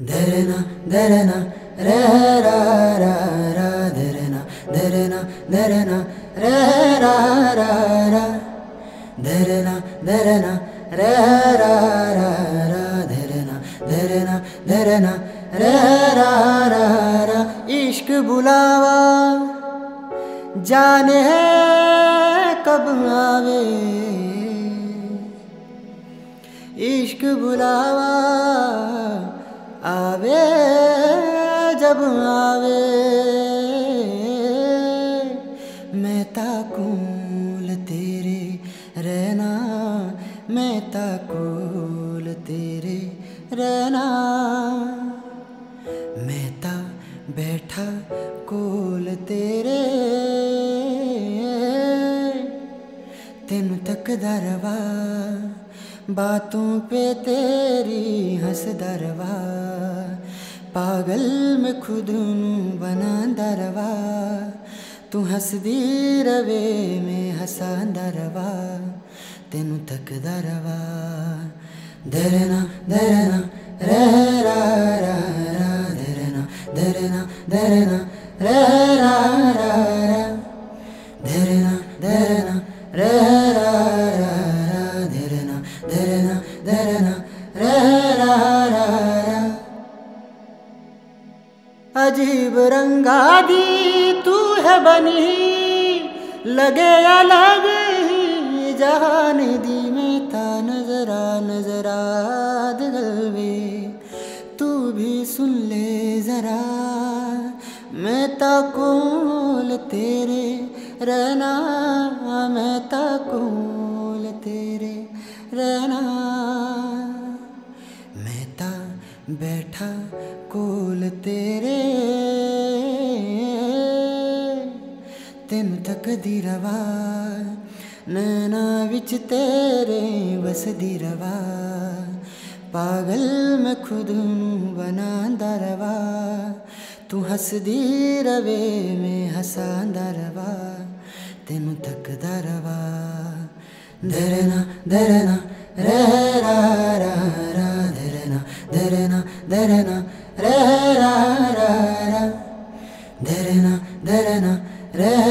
धरना धरना रे रा रा रा धरना धरना धरना रे रा रा रा धरना धरना रे रा रा रा धरना धरना धरना रे रा रा रा इश्क बुलावा जाने कब आवे इश्क बुलावा आवे जब आवे मैं ताकूल तेरे रहना मैं ताकूल तेरे रहना मैं ता बैठा कोल तेरे तेनू तकदा रवा बातों पे तेरी हंसदा रवा पागल में खुद नू बनांदा रवा तू हंसदी रवे मैं हंसांदा रवा तेनू तकदा रवा धरना धरना रे रा रा रा धरना धरना धरना रे रा रा रा धरना धरना रे रा रा रा धरना धरना धरना रे रा रा रा अजीब रंगा दी तू है बनी लगे अलग ही जहान दी में था नजरा दिलवे तू भी सुन ले जरा मैं ताकूल तेरे रहना मैं ताकूल तेरे रहना मैं ता बैठा कोल तेरे तेन तकदी रवा नैना विच तेरे बसदी रवा पागल मैं खुद नू बनांदा रवा तू हंसदी रवे मैं हंसांदा रवा तेनू तकदा रवा धरना धरना रे रा रा रा धरना धरना धरना रे रा रा रा धरना धरना रे